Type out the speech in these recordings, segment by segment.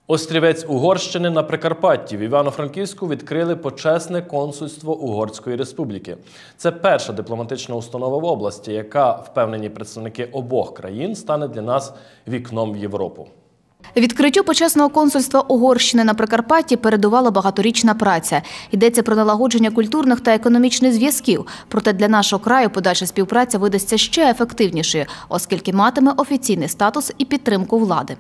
Острівець Угорщини на Прикарпатті в Івано-Франківську відкрили почесне консульство Угорської Республіки. Це перша дипломатична установа в області, яка, впевнені представники обох країн, стане для нас вікном в Європу. Відкриттю почесного консульства Угорщини на Прикарпатті передувала багаторічна праця. Йдеться про налагодження культурних та економічних зв'язків. Проте для нашого краю подальша співпраця видасться ще ефективнішою, оскільки матиме офіційний статус і підтримку влади.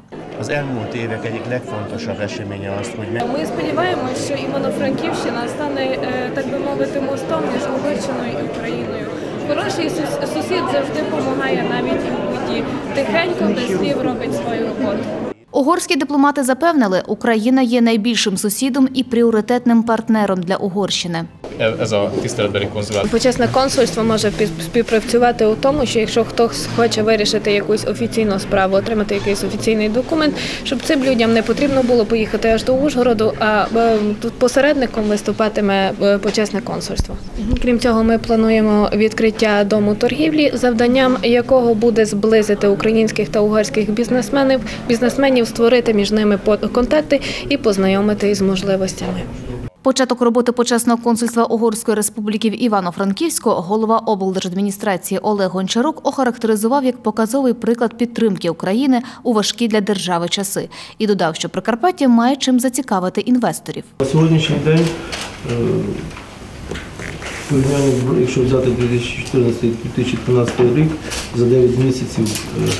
Ми сподіваємося, що Івано-Франківщина стане, так би мовити, мостом між Угорщиною і Україною. Хороший сусід завжди допомагає навіть у біді. Тихенько, без слів робить свою роботу. Угорські дипломати запевнили, Україна є найбільшим сусідом і пріоритетним партнером для Угорщини. Почесне консульство може співпрацювати у тому, що якщо хтось хоче вирішити якусь офіційну справу, отримати якийсь офіційний документ, щоб цим людям не потрібно було поїхати аж до Ужгороду, а тут посередником виступатиме почесне консульство. Крім цього, ми плануємо відкриття дому торгівлі, завданням якого буде зблизити українських та угорських бізнесменів, створити між ними контакти і познайомити із можливостями. Початок роботи почесного консульства Угорської Республіки в Івано-Франківську голова облдержадміністрації Олег Гончарук охарактеризував як показовий приклад підтримки України у важкі для держави часи. І додав, що Прикарпаття має чим зацікавити інвесторів. На сьогоднішній день, якщо взяти 2014-2013 рік, за 9 місяців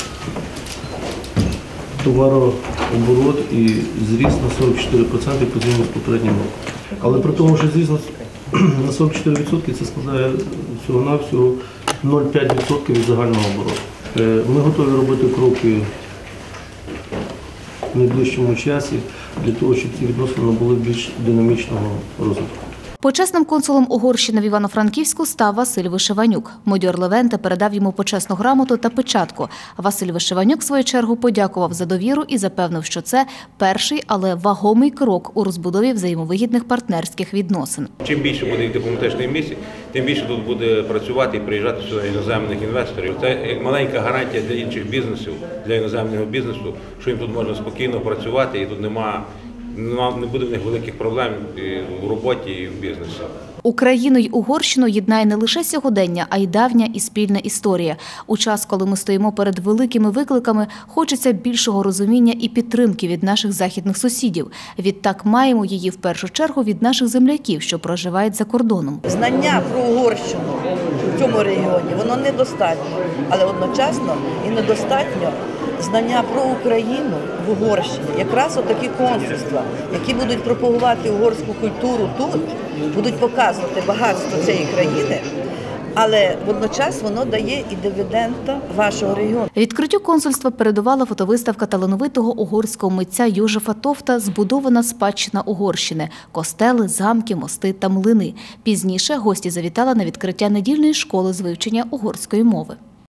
товарооборот і зріс на 44% порівняно з попереднім роком. Але при тому, що зріс на 44% це складає всього-навсього 0,5% від загального обороту. Ми готові робити кроки в найближчому часі для того, щоб ці відносини були більш динамічного розвитку. Почесним консулом Угорщини в Івано-Франківську став Василь Вишиванюк. Модьор Левенте передав йому почесну грамоту та печатку. Василь Вишиванюк, в свою чергу, подякував за довіру і запевнив, що це перший, але вагомий крок у розбудові взаємовигідних партнерських відносин. Чим більше буде дипломатичної місії, тим більше тут буде працювати і приїжджати сюди іноземних інвесторів. Це як маленька гарантія для інших бізнесів, для іноземного бізнесу, що їм тут можна спокійно працювати і тут не буде в них великих проблем у роботі і в бізнесі. Україну й Угорщину єднає не лише сьогодення, а й давня і спільна історія. У час, коли ми стоїмо перед великими викликами, хочеться більшого розуміння і підтримки від наших західних сусідів. Відтак маємо її в першу чергу від наших земляків, що проживають за кордоном. Знання про Угорщину в цьому регіоні, воно недостатньо, але одночасно і недостатньо знання про Україну в Угорщині. Якраз отакі консульства, які будуть пропагувати угорську культуру тут, будуть показувати багатство цієї країни, але водночас воно дає і дивіденда вашого регіону. Відкриттю консульства передувала фотовиставка талановитого угорського митця Йожефа Товта «Збудована спадщина Угорщини» – костели, замки, мости та млини. Пізніше гості завітали на відкриття недільної школи з вивчення угорської мови.